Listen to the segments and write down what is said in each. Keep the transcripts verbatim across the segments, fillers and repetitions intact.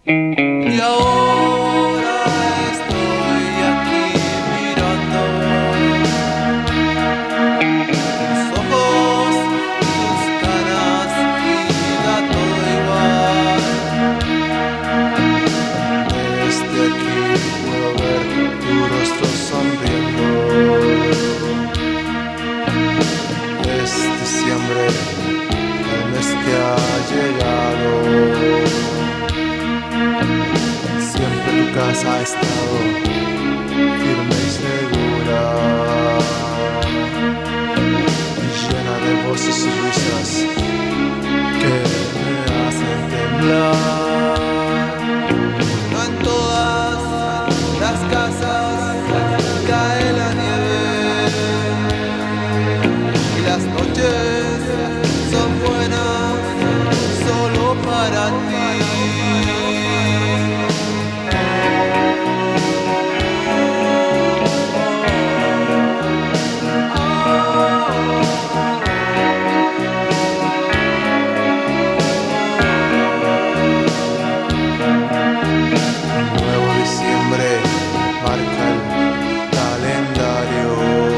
Y ahora estoy aquí mirando tus ojos, tus caras y da todo igual. Desde aquí puedo ver tu rostro sonriendo. Es diciembre, el mes que ha llegado. Siempre tu casa ha estado firme y segura, y llena de voces y risas que me hacen temblar. No en todas las casas cae la nieve, y las noches son buenas solo para ti. Marca el calendario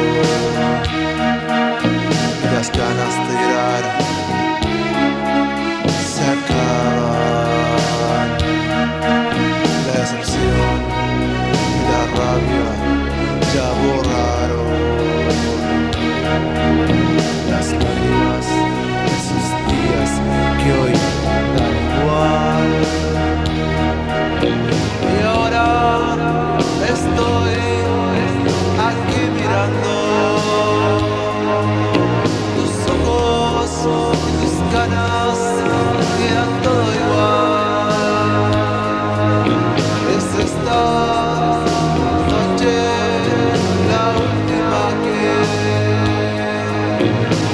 y las ganas de llorar se acaban. La decepción y la rabia ya borraron las lágrimas de esos días que hoy dan igual. Y ahora estoy aquí mirando tus ojos y tus caras, quedan todo igual. Es esta noche la última que